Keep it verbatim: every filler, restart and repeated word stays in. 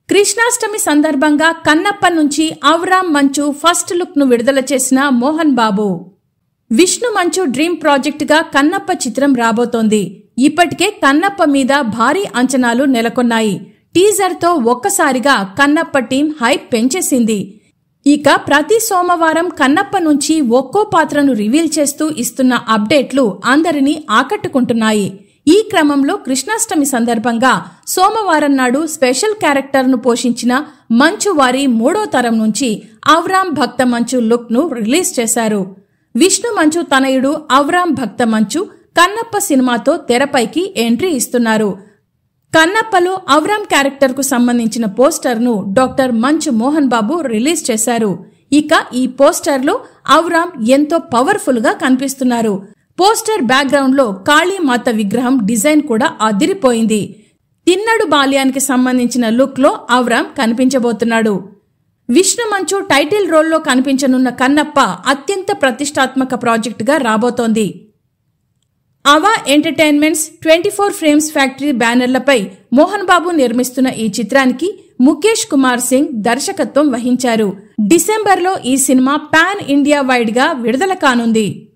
కృష్ణాష్టమి సందర్భంగా కన్నప్ప నుంచి అవరామ్ మంచు ఫస్ట్ లుక్ ను విడుదల చేసిన మోహన్ బాబు. విష్ణు మంచు డ్రీమ్ ప్రాజెక్ట్ గా కన్నప్ప చిత్రం రాబోతోంది. ఇప్పటికే కన్నప్ప మీద భారీ అంచనాలు నెలకొన్నాయి. టీజర్ తో ఒక్కసారిగా కన్నప్ప టీం హైప్ పెంచేసింది. ఇక ప్రతి సోమవారం కన్నప్ప నుంచి ఒక్కో పాత్రను రివీల్ చేస్తూ ఇస్తున్న అప్డేట్లు అందరినీ ఆకట్టుకుంటున్నాయి. ఈ క్రమంలో కృష్ణాష్టమి సందర్భంగా సోమవారం నాడు స్పెషల్ క్యారెక్టర్ ను పోషించిన మంచు వారి మూడో తరం నుంచి అవరామ్ భక్త మంచు లుక్ ను రిలీజ్ చేశారు. విష్ణు మంచు తనయుడు అవరామ్ భక్త మంచు కన్నప్ప సినిమాతో తెరపైకి ఎంట్రీ ఇస్తున్నారు. కన్నప్పలో అవరామ్ క్యారెక్టర్ కు సంబంధించిన పోస్టర్ ను డాక్టర్ మంచు మోహన్ బాబు రిలీజ్ చేశారు. ఇక ఈ పోస్టర్ లో అవరామ్ ఎంతో పవర్ఫుల్ గా కనిపిస్తున్నారు. పోస్టర్ బ్యాక్గ్రౌండ్ లో కాళీమాత విగ్రహం డిజైన్ కూడా అదిరిపోయింది. తిన్నడు బాల్యానికి సంబంధించిన లుక్ లో అవరామ్ కనిపించబోతున్నాడు. విష్ణు మంచు టైటిల్ రోల్లో కనిపించనున్న కన్నప్ప అత్యంత ప్రతిష్టాత్మక ప్రాజెక్ట్ గా రాబోతోంది. Ava entertainments, twenty four frames factory బ్యానర్లపై మోహన్ బాబు నిర్మిస్తున్న ఈ చిత్రానికి ముఖేష్ కుమార్ సింగ్ దర్శకత్వం వహించారు. డిసెంబర్లో ఈ సినిమా పాన్ ఇండియా వైడ్ గా విడుదల కానుంది.